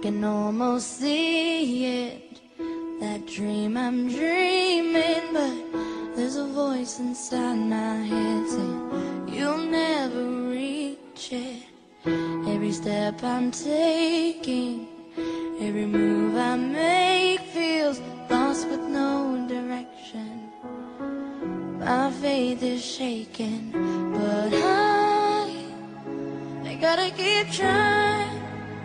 can almost see it, that dream I'm dreaming, but there's a voice inside my head saying you'll never reach it. Every step I'm taking, every move I make feels lost with no direction. My faith is shaking, but I gotta keep trying.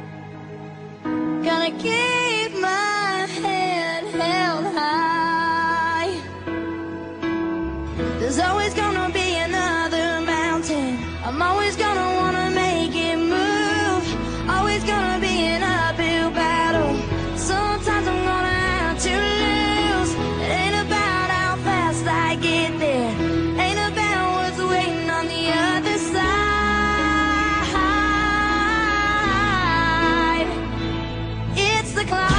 Gotta keep my head held high. There's always gonna be another mountain. I'm always gonna wanna make it move. Always gonna be an uphill battle. Sometimes I'm gonna have to lose. It ain't about how fast I get there. Ain't about what's waiting on the other side. It's the climb.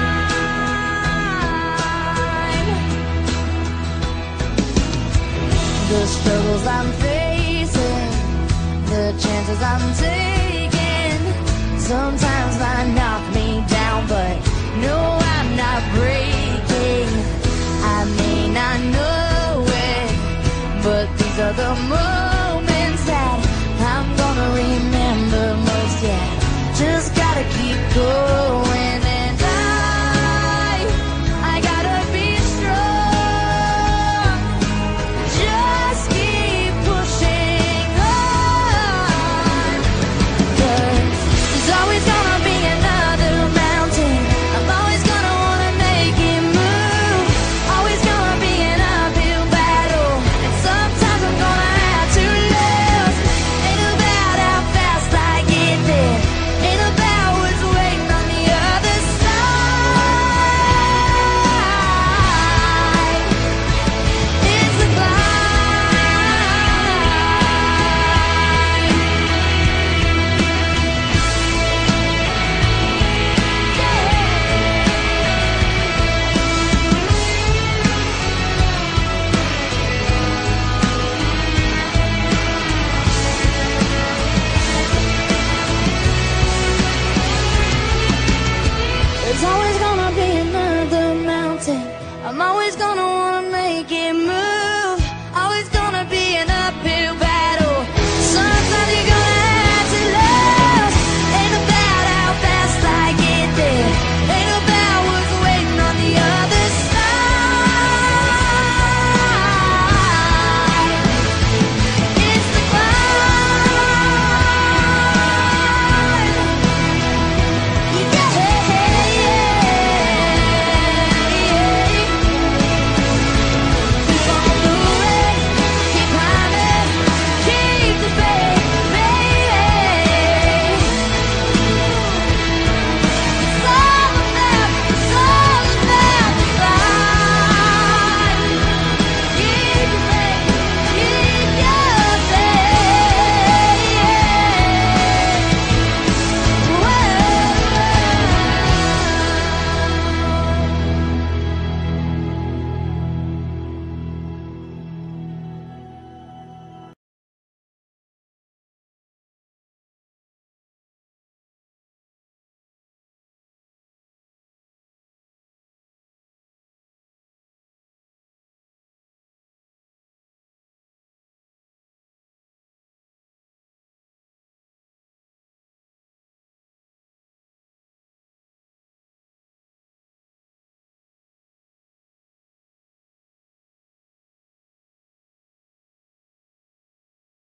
The struggles I'm facing, the chances I'm taking, sometimes might knock me down, but no, I'm not breaking. I may not know it, but these are the moments that I'm gonna remember most. Yeah, just gotta keep going.